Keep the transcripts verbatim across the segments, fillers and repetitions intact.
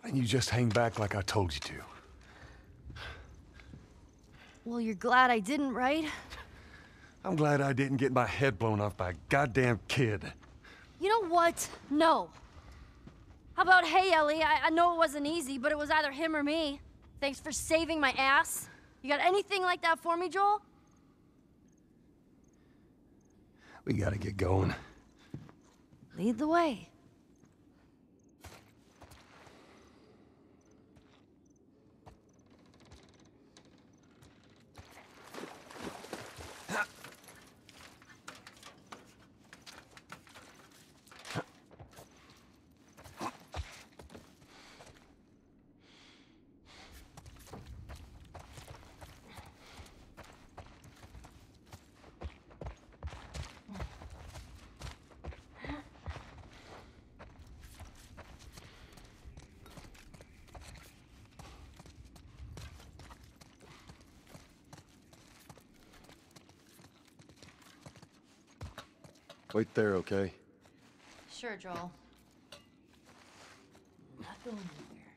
And you just hang back like I told you to. Well, you're glad I didn't, right? I'm glad I didn't get my head blown off by a goddamn kid. You know what? No. How about, hey, Ellie, I, I know it wasn't easy, but it was either him or me. Thanks for saving my ass. You got anything like that for me, Joel? We gotta get going. Lead the way. Wait there, okay? Sure, Joel. Not going anywhere.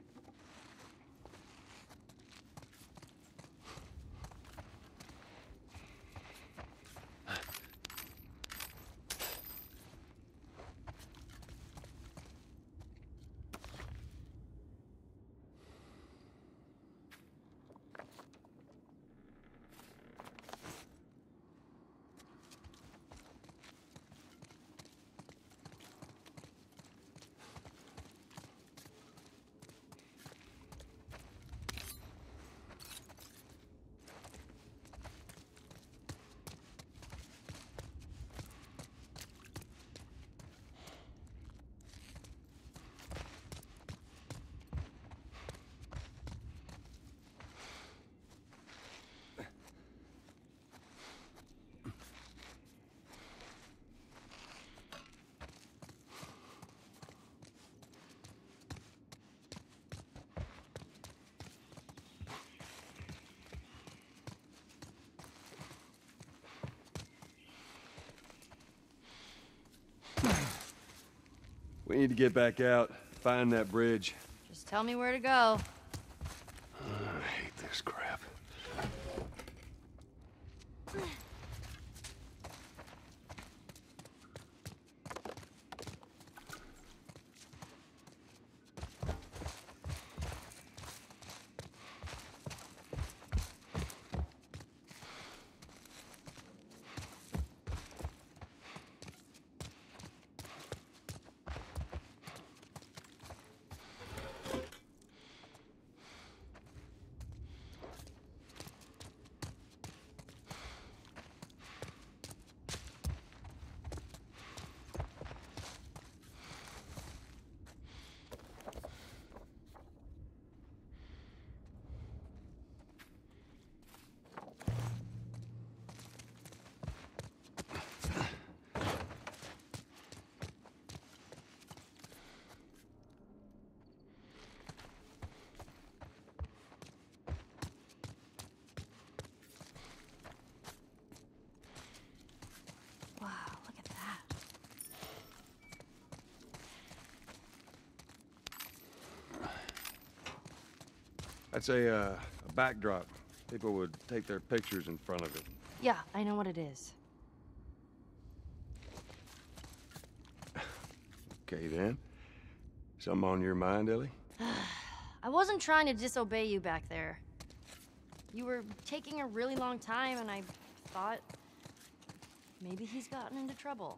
We need to get back out, find that bridge. Just tell me where to go. I hate this crap. Wow, look at that. That's a, uh, a backdrop. People would take their pictures in front of it. Yeah, I know what it is. Okay, then. Something on your mind, Ellie? I wasn't trying to disobey you back there. You were taking a really long time, and I thought maybe he's gotten into trouble.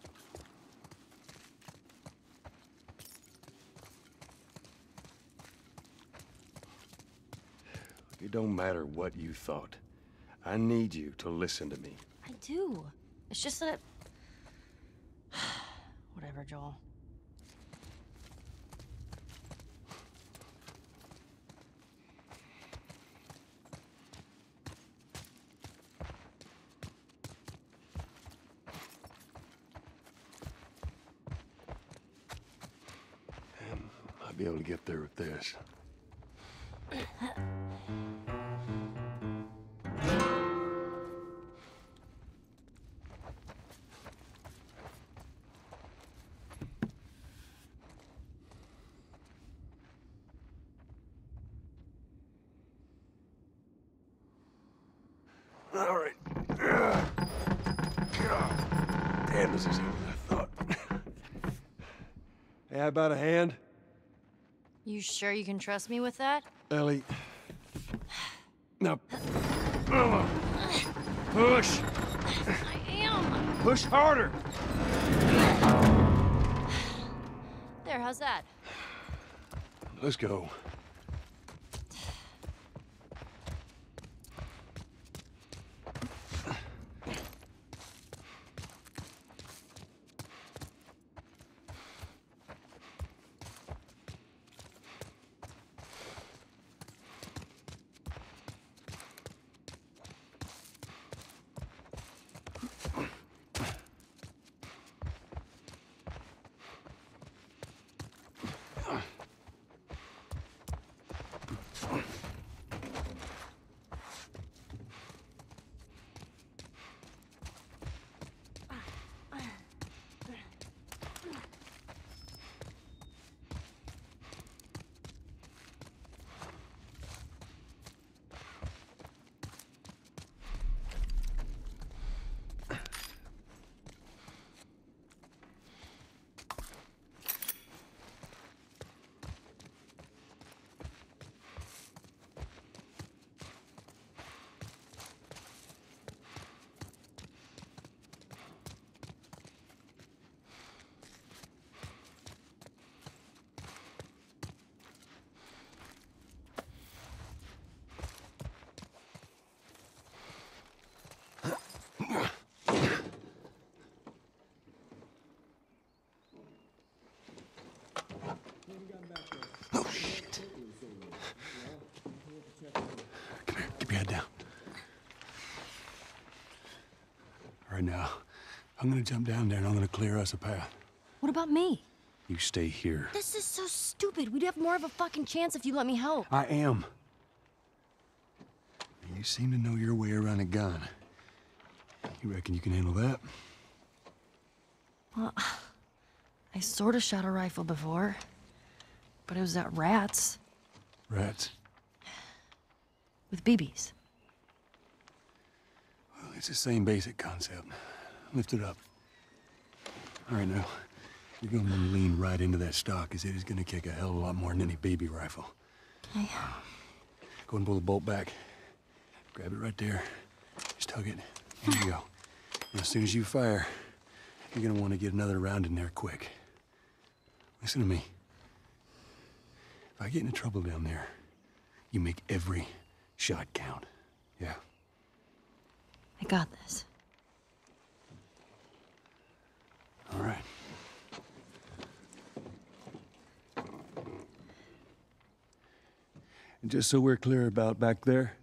It don't matter what you thought. I need you to listen to me. I do. It's just that... Whatever, Joel. I'll be able to get there with this. hand is easier than I thought. Hey, how about a hand? You sure you can trust me with that? Ellie. Now. Uh, push! I am. Push harder! There, how's that? Let's go. Oh, shit. Come here, keep your head down. All right, now, I'm gonna jump down there and I'm gonna clear us a path. What about me? You stay here. This is so stupid. We'd have more of a fucking chance if you let me help. I am. You seem to know your way around a gun. You reckon you can handle that? Well, I sort of shot a rifle before, but it was at rats Rats? with B Bs. Well, it's the same basic concept. Lift it up. All right, now, you're gonna want to lean right into that stock, because it is gonna kick a hell of a lot more than any baby rifle. Okay. Go and pull the bolt back. Grab it right there. Just tug it. There you go. And as soon as you fire, you're gonna want to get another round in there quick. Listen to me. If I get into trouble down there, you make every shot count. Yeah? I got this. All right. And just so we're clear about back there,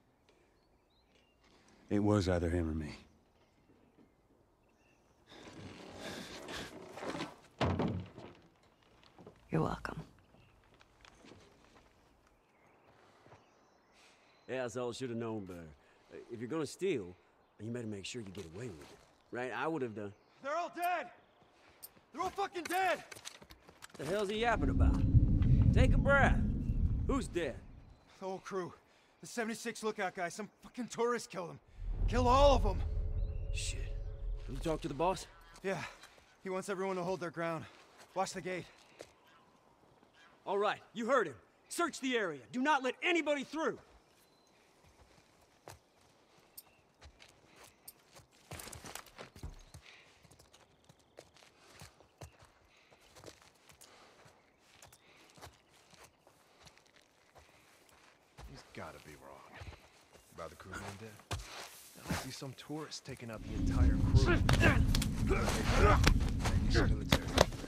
it was either him or me. You're welcome. Yeah, that's all I should have known better. Uh, If you're gonna steal, you better make sure you get away with it. Right? I would have done. They're all dead! They're all fucking dead! The hell's he yapping about? Take a breath. Who's dead? The whole crew. The seventy-six lookout guy, some fucking tourist killed him. Kill all of them! Shit. Can you talk to the boss? Yeah, he wants everyone to hold their ground. Watch the gate. All right, you heard him. Search the area. Do not let anybody through. He's gotta be wrong. About the crew being dead. There must be some tourist taking out the entire crew. Maybe some military.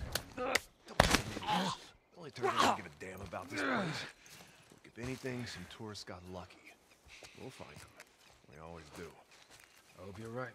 Only turns out to give a damn about this place. Look, if anything, some tourists got lucky. We'll find them. We always do. I hope you're right.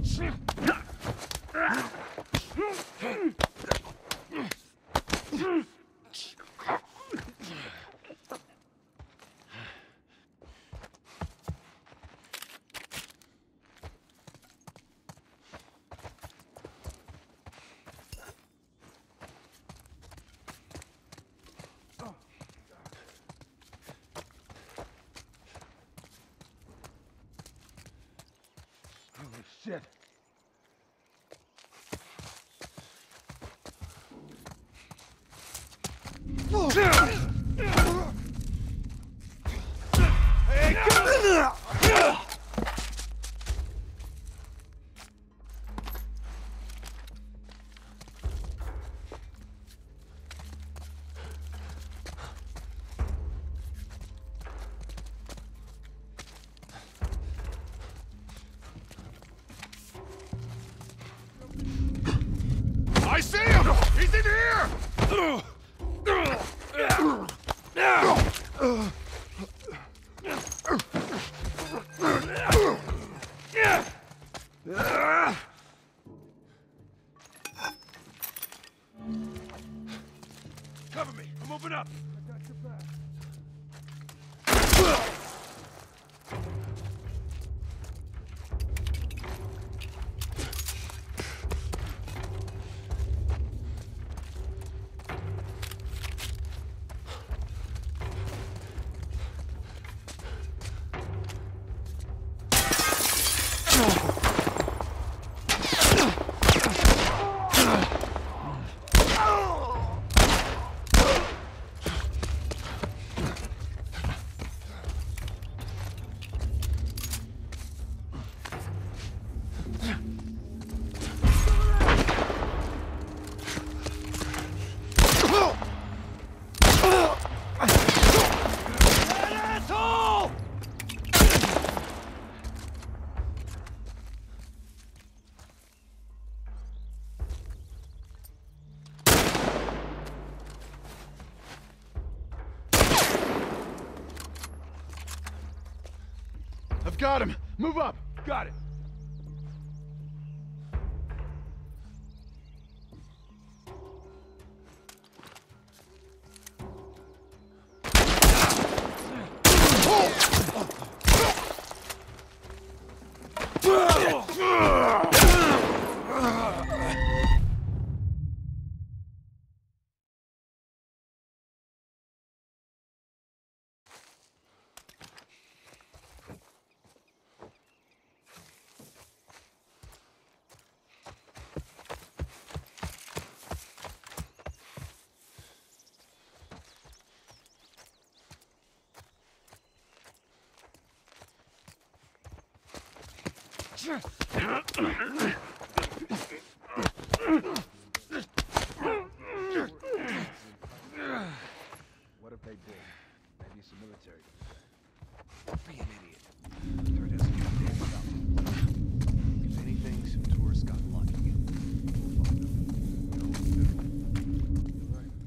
Holy shit. I see him! He's in here! Cover me! I'm moving up! I got your back. I've got him! Move up! Got it! What if they did? Maybe some military. Be an idiot. There doesn't give a damn about me. If anything, some tourists got lucky. We'll find them. You know what to do. You're right.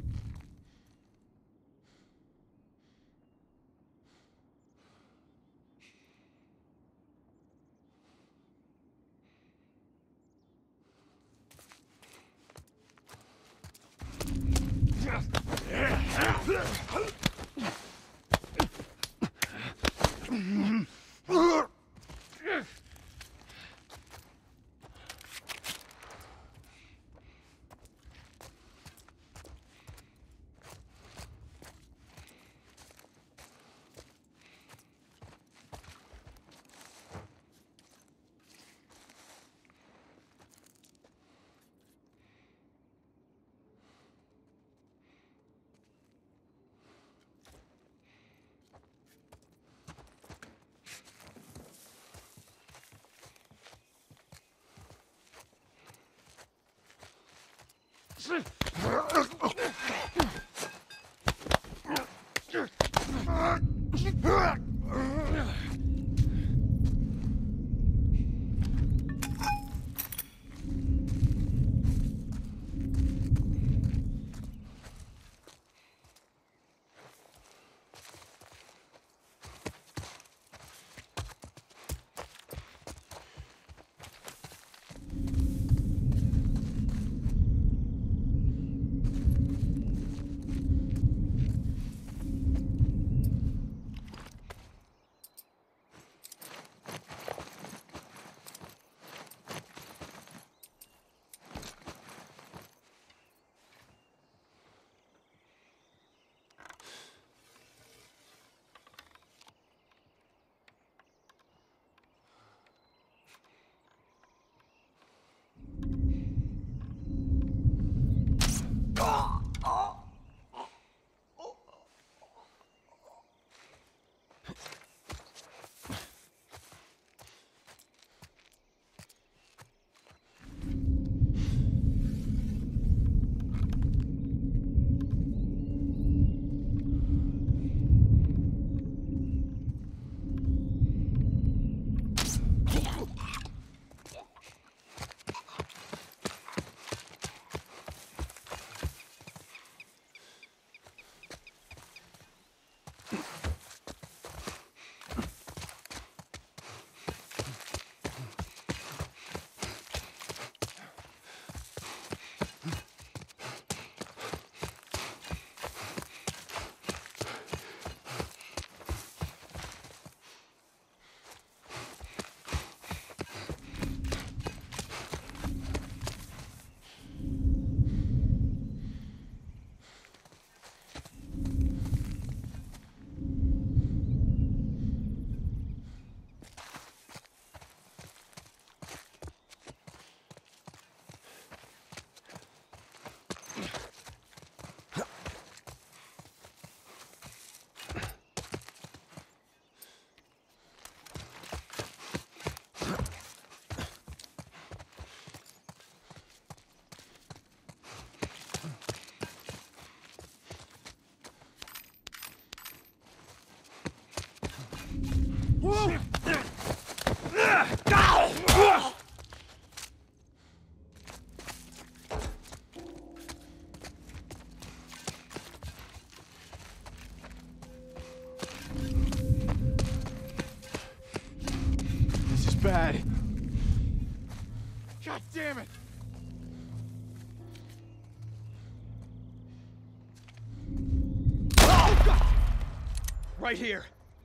Right here.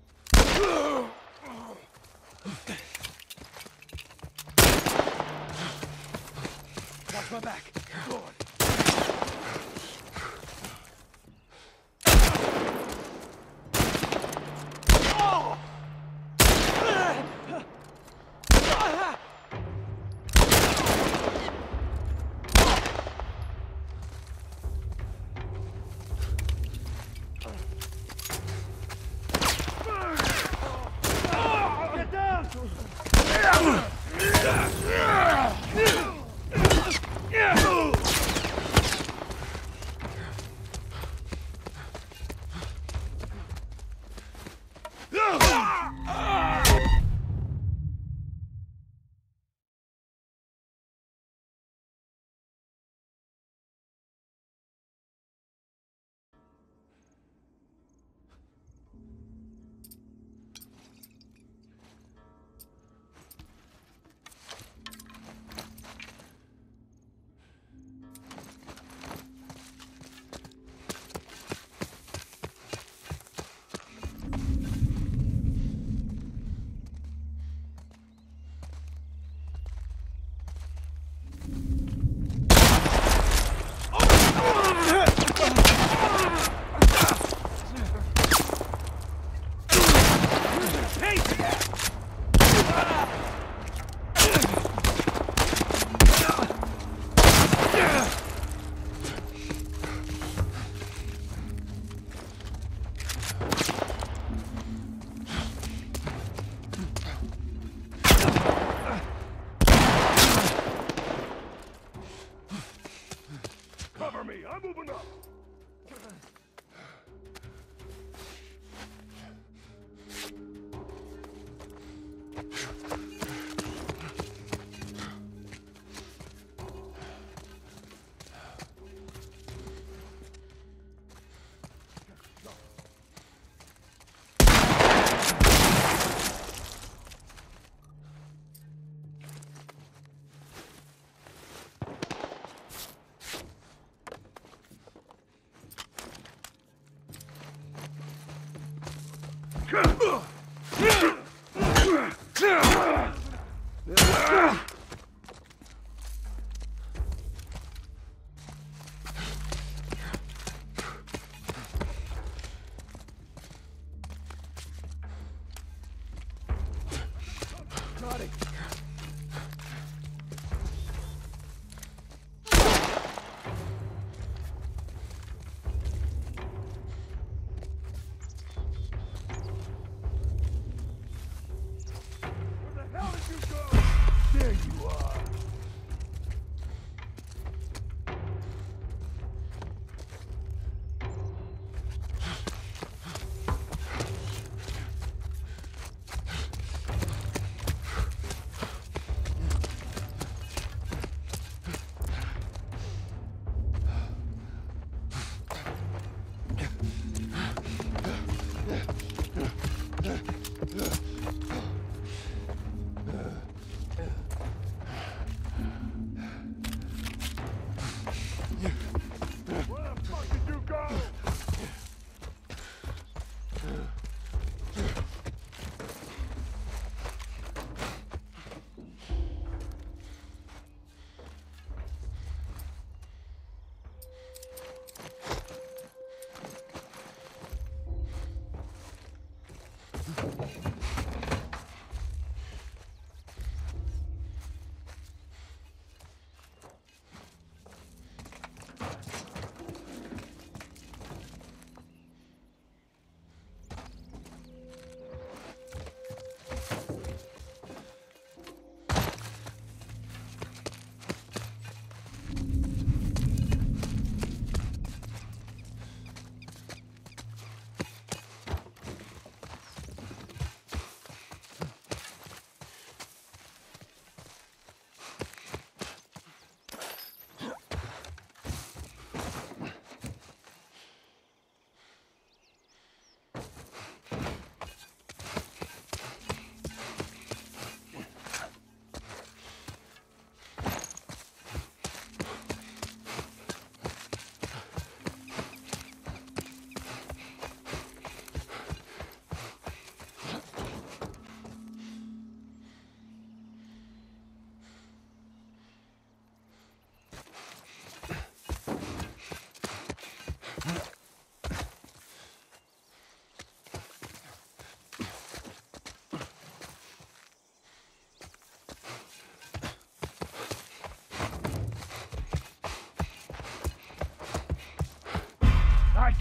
Watch my back. Go on.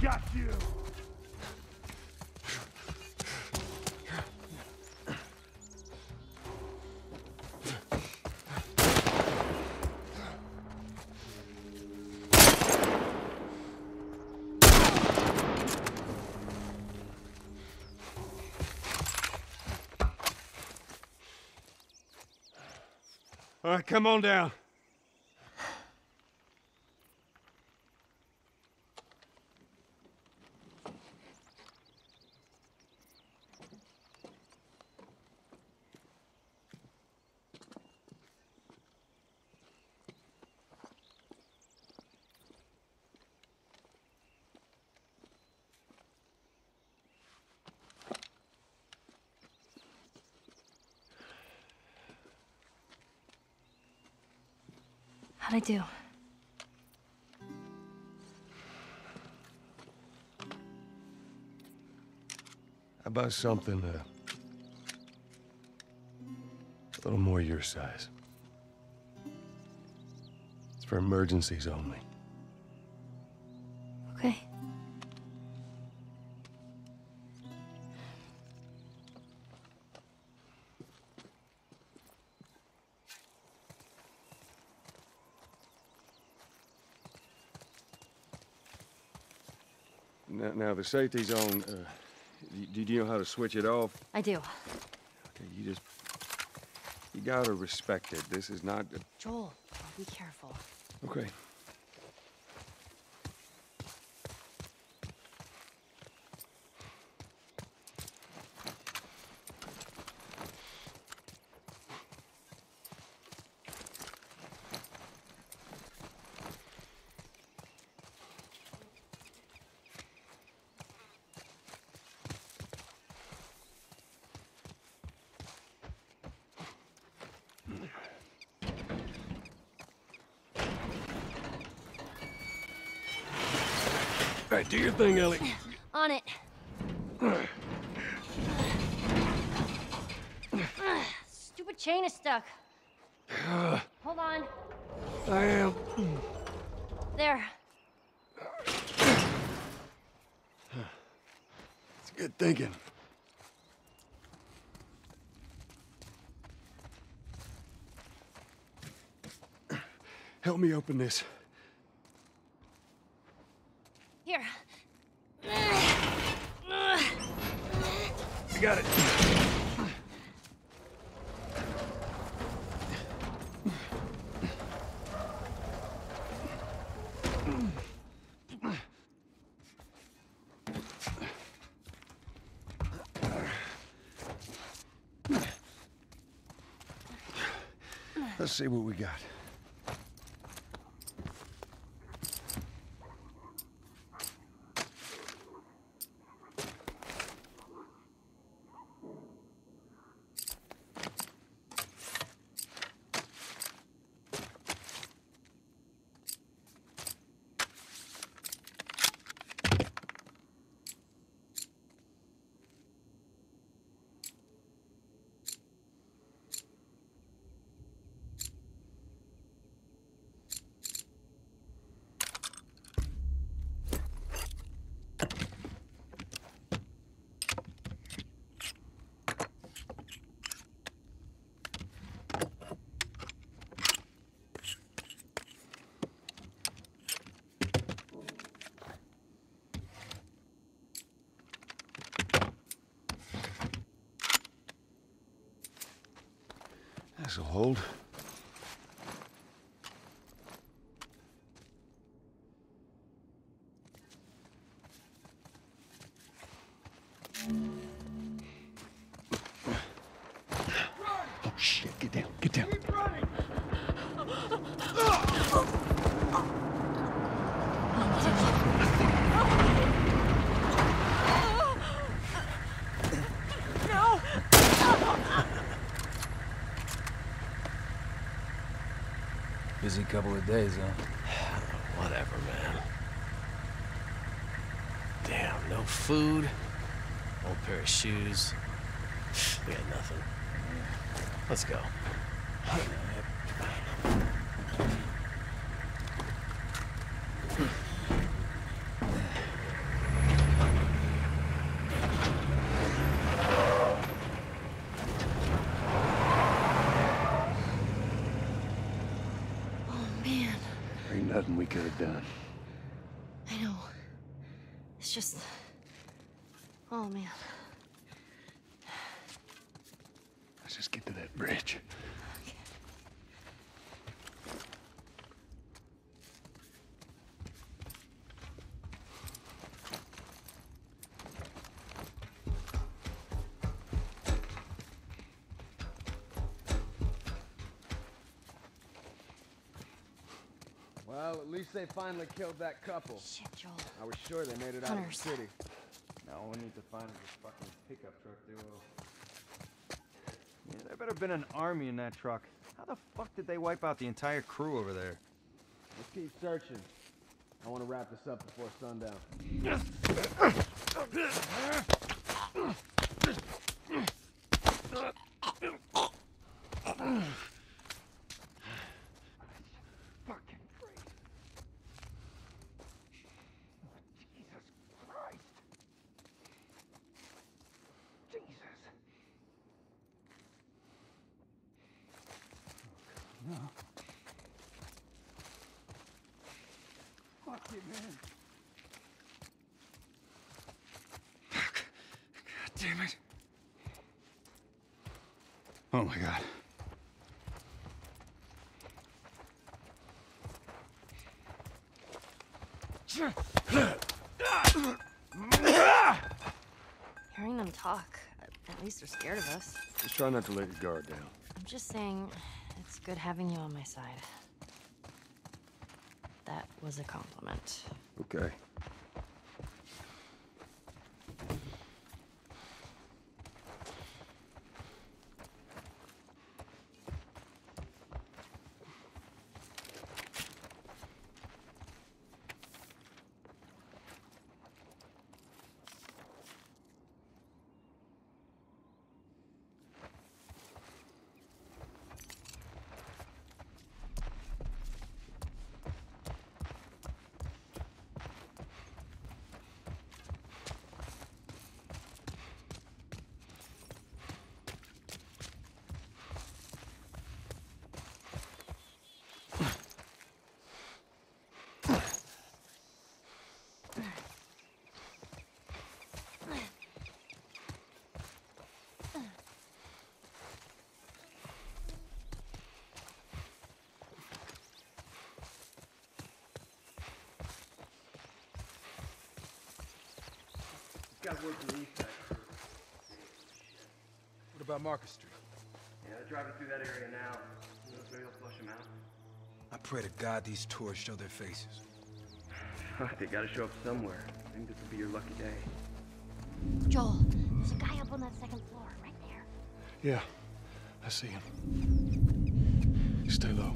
got you! All right, come on down. How'd I do? How about something uh, a little more your size? It's for emergencies only. Okay. Now, now the safety's on. Uh, do, do you know how to switch it off? I do. Okay, you just... You gotta respect it. This is not... A... Joel, be careful. Okay. All right, do your thing, Ellie. On it. Stupid chain is stuck. Hold on. I am. There. It's good thinking. Help me open this. Here. I got it. Let's see what we got. This'll hold. Oh shit, get down, get down. Busy couple of days, huh? Whatever, man. Damn, no food, old pair of shoes. We got nothing. Let's go. we could have done. I know. It's just... Oh, man. Let's just get to that bridge. Okay. Well, at least they finally killed that couple. Shit, Joel. I was sure they made it out of the Hunters. city. Now all we need to find is this fucking pickup truck duo. Yeah, there better have been an army in that truck. How the fuck did they wipe out the entire crew over there? Let's keep searching. I want to wrap this up before sundown. Fucking crazy. Jesus Christ. Jesus. No. Fuck you, man. God damn it. Oh my God. Hearing them talk, at least they're scared of us. Just try not to let your guard down. I'm just saying, it's good having you on my side. That was a compliment. Okay. Guys working the east side. What about Market Street? Yeah, they're driving through that area now. You know, maybe they'll flush them out. I pray to God these tourists show their faces. They gotta show up somewhere. I think this will be your lucky day. Joel, there's a guy up on that second floor, right there. Yeah, I see him. Stay low.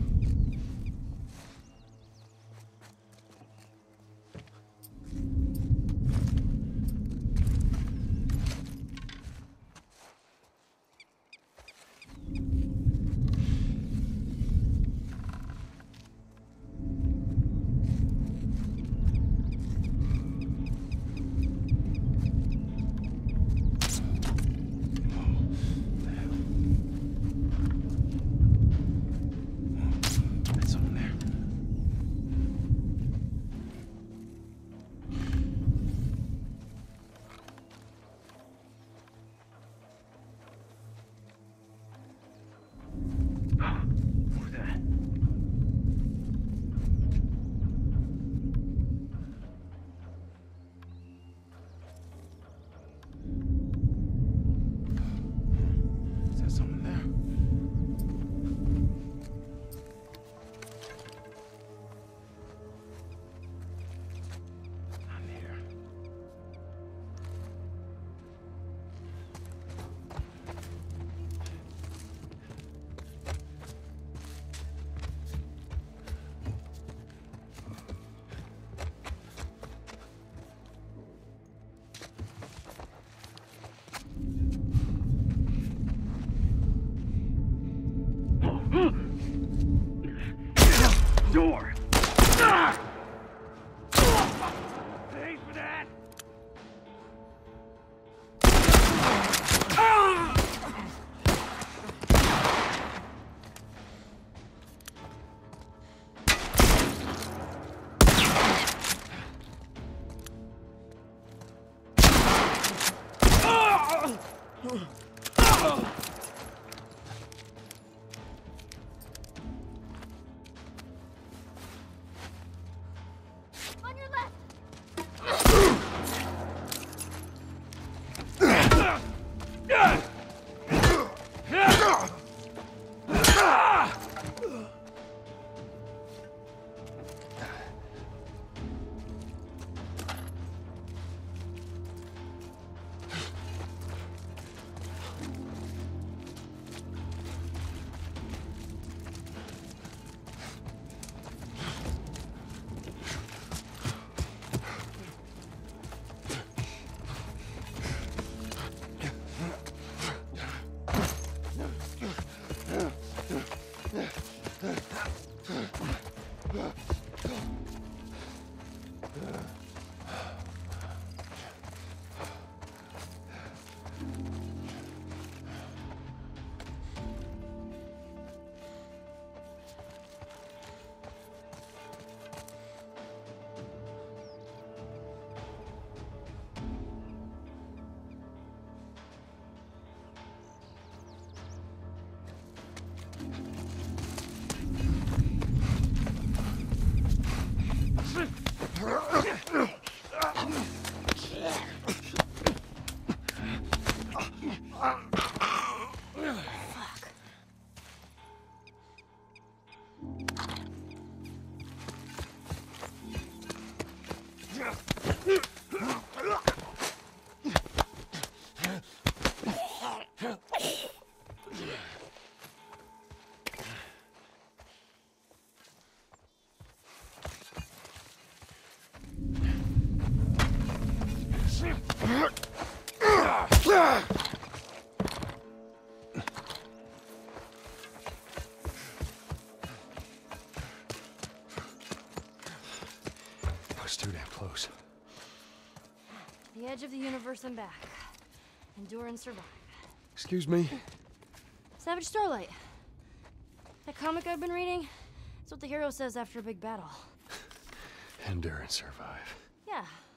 On your left! It's too damn close. The edge of the universe and back. Endure and survive. Excuse me? Savage Starlight. That comic I've been reading, it's what the hero says after a big battle. Endure and survive. Yeah.